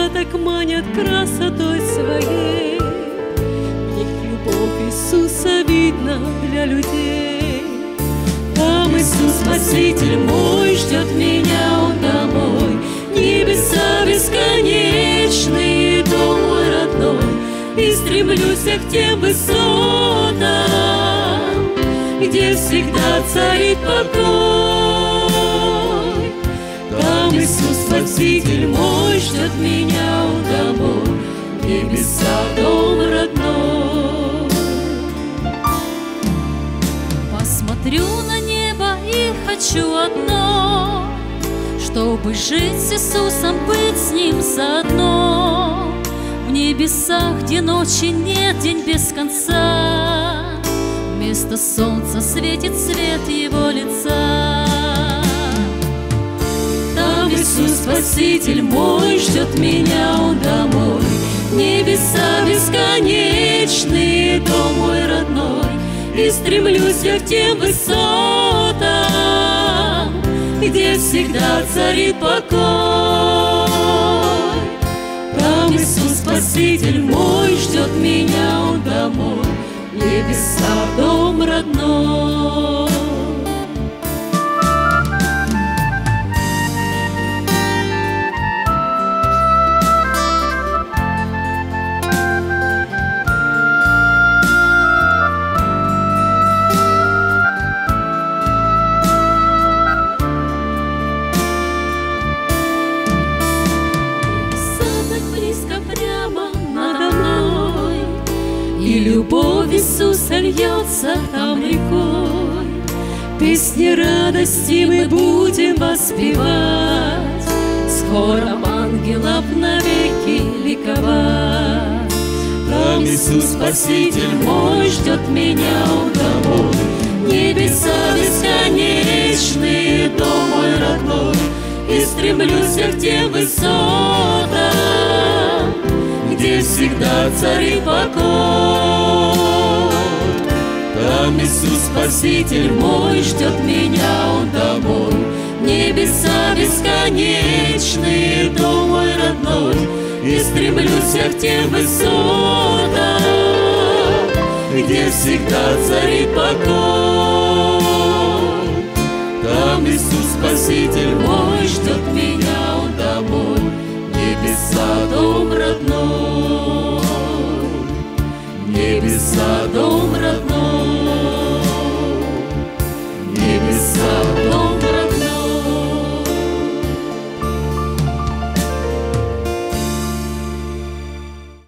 так манят красотой своей. В них любовь Иисуса видна для людей. Там Иисус, Спаситель мой, ждет меня Он домой. Небеса бесконечные, дом мой родной. И стремлюсь я к тем высотам, где всегда царит покой. Там Иисус, Спаситель мой, ждет меня Он домой. Небеса, дом родной. Посмотрю на небо и хочу одно, чтобы жить с Иисусом, быть с Ним заодно. В небесах, где ночи нет, день без конца, вместо солнца светит свет Его лица. Там Иисус, Спаситель мой, ждет меня Он домой. Небеса бесконечные, дом мой родной. И стремлюсь я к тем высотам, где всегда царит покой. Там Иисус, Спаситель мой, ждет меня Он домой. Небеса, дом родной. И любовь Иисуса льется там рекой. Песни радости мы будем воспевать, с хором ангелов навеки ликовать. Там Иисус, Спаситель мой, ждет меня Он домой. Небеса бесконечные, дом мой родной. И стремлюсь я к тем высотам, где всегда царит покой. Там Иисус, Спаситель мой, ждет меня Он домой. Небеса бесконечные, дом мой родной. И стремлюсь я к тем высотам, где всегда царит покой. Там Иисус, Спаситель мой, ждет меня Он домой. Небеса, дом родной. Небеса, дом